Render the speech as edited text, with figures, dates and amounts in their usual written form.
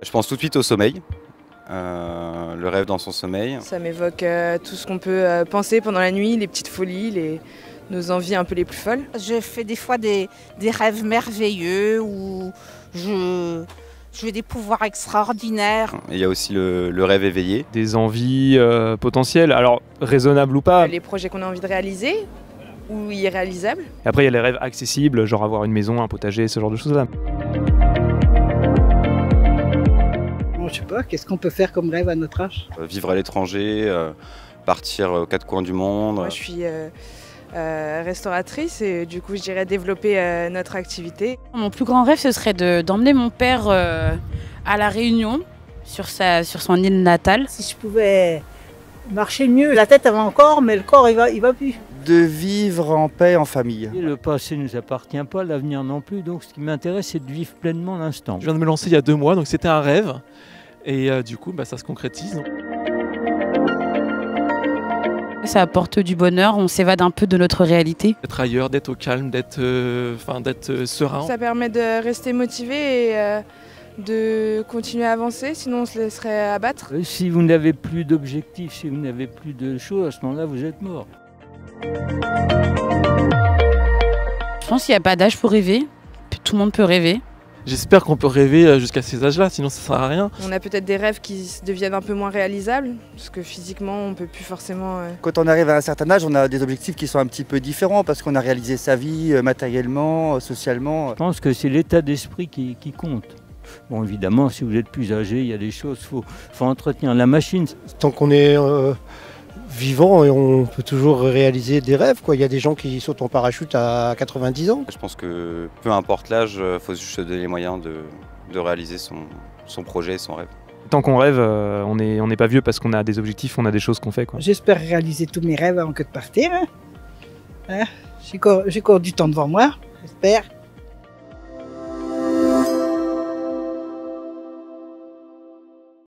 Je pense tout de suite au sommeil, le rêve dans son sommeil. Ça m'évoque tout ce qu'on peut penser pendant la nuit, les petites folies, nos envies un peu les plus folles. Je fais des fois des rêves merveilleux où je des pouvoirs extraordinaires. Il y a aussi le rêve éveillé. Des envies potentielles, alors raisonnables ou pas. Les projets qu'on a envie de réaliser ou irréalisables. Et après il y a les rêves accessibles, genre avoir une maison, un potager, ce genre de choses-là. Je sais pas, qu'est-ce qu'on peut faire comme rêve à notre âge? Vivre à l'étranger, partir aux quatre coins du monde. Moi je suis restauratrice et du coup je dirais développer notre activité. Mon plus grand rêve ce serait d'emmener mon père à La Réunion, sur son île natale. Si je pouvais marcher mieux, la tête elle va encore, mais le corps il va plus. De vivre en paix en famille. Le passé ne nous appartient pas, l'avenir non plus, donc ce qui m'intéresse c'est de vivre pleinement l'instant. Je viens de me lancer il y a 2 mois, donc c'était un rêve, et du coup ça se concrétise. Ça apporte du bonheur, on s'évade un peu de notre réalité. D'être ailleurs, d'être au calme, d'être serein. Ça permet de rester motivé et de continuer à avancer, sinon on se laisserait abattre. Si vous n'avez plus d'objectifs, si vous n'avez plus de choses, à ce moment-là vous êtes mort. Je pense qu'il n'y a pas d'âge pour rêver, tout le monde peut rêver. J'espère qu'on peut rêver jusqu'à ces âges-là, sinon ça sert à rien. On a peut-être des rêves qui deviennent un peu moins réalisables, parce que physiquement on peut plus forcément... Quand on arrive à un certain âge, on a des objectifs qui sont un petit peu différents parce qu'on a réalisé sa vie matériellement, socialement. Je pense que c'est l'état d'esprit qui compte. Bon, évidemment, si vous êtes plus âgé, il y a des choses, faut entretenir la machine. Tant qu'on est vivant, et on peut toujours réaliser des rêves, quoi. Il y a des gens qui sautent en parachute à 90 ans. Je pense que peu importe l'âge, il faut juste se donner les moyens de réaliser son projet et son rêve. Tant qu'on rêve, on n'est pas vieux parce qu'on a des objectifs, on a des choses qu'on fait, quoi. J'espère réaliser tous mes rêves avant que de partir. J'ai encore du temps devant moi, j'espère.